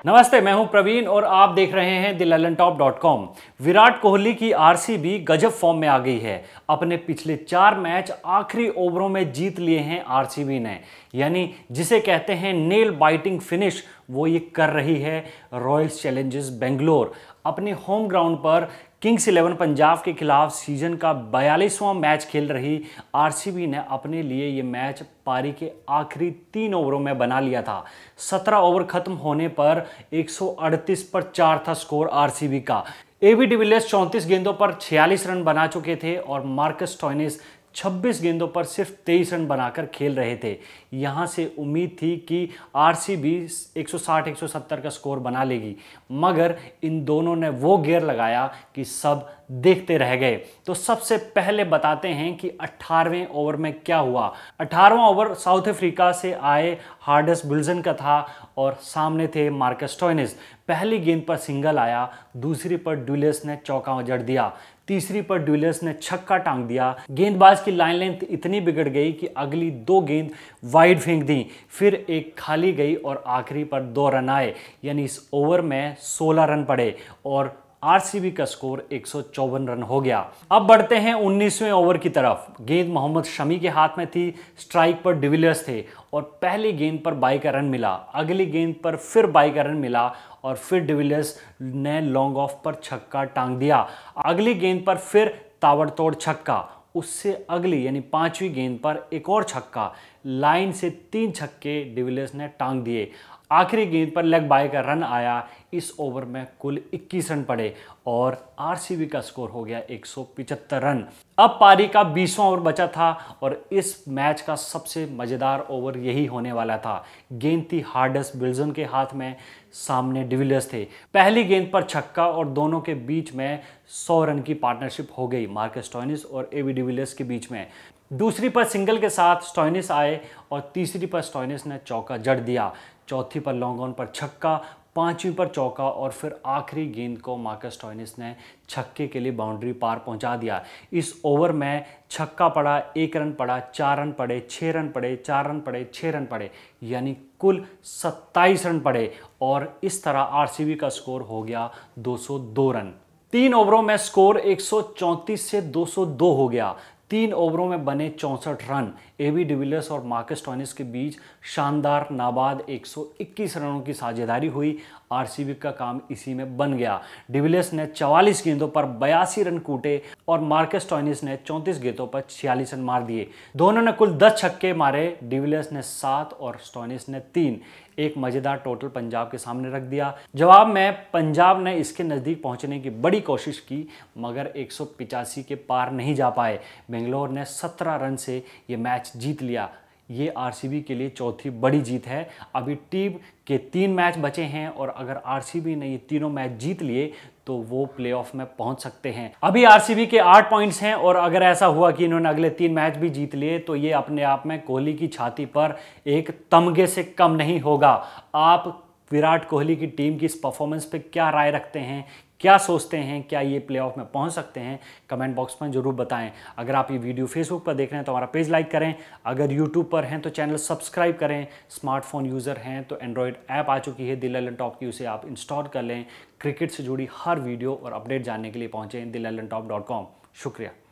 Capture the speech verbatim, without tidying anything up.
नमस्ते, मैं हूं प्रवीण और आप देख रहे हैं the Lallantop dot com. Virat Kohli की आरसीबी गजब फॉर्म में आ गई है। अपने पिछले चार मैच आखिरी ओवरों में जीत लिए हैं आरसीबी ने, यानी जिसे कहते हैं नेल बाइटिंग फिनिश, वो ये कर रही है रॉयल्स चैलेंजर्स बेंगलोर। अपने होम ग्राउंड पर किंग्स इलेवन पंजाब के खिलाफ सीजन का बयालीसवां मैच खेल रही आरसीबी ने अपने लिए ये मैच पारी के आखिरी तीन ओवरों में बना लिया था। सत्रह ओवर खत्म होने पर एक सौ अड़तीस पर चार था स्कोर आरसीबी का। एबी डिविलियर्स चौंतीस गेंदों पर छियालीस रन बना चुके थे और मार्कस स्टोइनिस छब्बीस गेंदों पर सिर्फ तेईस रन बनाकर खेल रहे थे। यहां से उम्मीद थी कि आरसीबी एक सौ साठ एक सौ सत्तर का स्कोर बना लेगी, मगर इन दोनों ने वो गियर लगाया कि सब देखते रह गए। तो सबसे पहले बताते हैं कि अठारहवें ओवर में क्या हुआ। अठारहवां ओवर साउथ अफ्रीका से आए हार्डस बिल्जन का था और सामने थे मार्कस स्टोइनिस। पहली गेंद पर सिंगल आया, दूसरी पर विलियर्स ने चौका जड़ दिया, तीसरी पर विलियर्स ने छक्का टांग दिया। गेंदबाज की लाइन लेंथ इतनी बिगड़ गई कि अगली दो गेंद वाइड फेंक दी, फिर एक खाली गई और आखिरी पर दो रन आए, यानी इस ओवर में सोलह रन पड़े और आरसीबी का स्कोर एक सौ चौवन रन हो गया। अब बढ़ते हैं उन्नीसवें ओवर की तरफ। गेंद मोहम्मद शमी के हाथ में थी, स्ट्राइक पर डिविलियर्स थे और पहली गेंद पर बाई का रन मिला। अगली गेंद पर फिर बाई का रन मिला और फिर डिविलियर्स ने लॉन्ग ऑफ पर छक्का टांग दिया। अगली गेंद पर फिर ताबड़तोड़ छक्का, उससे अगली यानी पांचवी गेंद पर एक और छक्का। लाइन से तीन छक्के डिविलियर्स ने टांग दिए। आखिरी गेंद पर लेग बाय का रन आया। इस ओवर में कुल इक्कीस रन पड़े और आरसीबी का स्कोर हो गया एक सौ पचहत्तर रन। अब पारी का बीसवां ओवर बचा था और इस मैच का सबसे मजेदार ओवर यही होने वाला था। गेंद थी हार्डस बिल्जन के हाथ में, सामने डिविलियर्स थे। पहली गेंद पर छक्का और दोनों के बीच में सौ रन की पार्टनरशिप हो गई मार्कस स्टोइनिस और एबी डिविलियर्स के बीच में। दूसरी पर सिंगल के साथ स्टोइनिस आए और तीसरी पर स्टोइनिस ने चौका जड़ दिया। चौथी पर लॉन्ग ऑन पर छक्का, पांचवी पर चौका और फिर आखिरी गेंद को मार्कस स्टोइनिस ने छक्के के लिए बाउंड्री पार पहुंचा दिया। इस ओवर में छक्का पड़ा, एक रन पड़ा, चार रन पड़े, छः रन पड़े, चार रन पड़े, छः रन पड़े, यानी कुल सत्ताईस रन पड़े और इस तरह आरसीबी का स्कोर हो गया दो सौ दो रन। तीन ओवरों में स्कोर एक सौ चौंतीस से दो सौ दो हो गया। तीन ओवरों में बने चौंसठ रन। एबी डिविलियर्स और मार्कस स्टोइनिस के बीच शानदार नाबाद एक सौ इक्कीस रनों की साझेदारी हुई। आरसीबी का काम इसी में बन गया। डिविलियर्स ने चवालीस गेंदों पर बयासी रन कूटे और मार्कस स्टोइनिस ने चौंतीस गेंदों पर छियालीस रन मार दिए। दोनों ने कुल दस छक्के मारे, डिविलियर्स ने सात और स्टोइनिस ने तीन। एक मजेदार टोटल पंजाब के सामने रख दिया। जवाब में पंजाब ने इसके नज़दीक पहुंचने की बड़ी कोशिश की, मगर एक सौ पिचासी के पार नहीं जा पाए। बेंगलोर ने सत्रह रन से ये मैच जीत लिया। ये आरसीबी के लिए चौथी बड़ी जीत है। अभी टीम के तीन मैच बचे हैं और अगर आरसीबी ने ये तीनों मैच जीत लिए तो वो प्लेऑफ में पहुंच सकते हैं। अभी आरसीबी के आठ पॉइंट्स हैं और अगर ऐसा हुआ कि इन्होंने अगले तीन मैच भी जीत लिए तो ये अपने आप में कोहली की छाती पर एक तमगे से कम नहीं होगा। आप विराट कोहली की टीम की इस परफॉर्मेंस पे क्या राय रखते हैं, क्या सोचते हैं? क्या ये प्लेऑफ में पहुंच सकते हैं? कमेंट बॉक्स में जरूर बताएं। अगर आप ये वीडियो फेसबुक पर देख रहे हैं तो हमारा पेज लाइक करें। अगर यूट्यूब पर हैं तो चैनल सब्सक्राइब करें। स्मार्टफोन यूज़र हैं तो एंड्रॉयड ऐप आ चुकी है द लैलेंटॉप की, उसे आप इंस्टॉल कर लें। क्रिकेट से जुड़ी हर वीडियो और अपडेट जानने के लिए पहुँचें द लैलेंटॉप डॉट कॉम। शुक्रिया।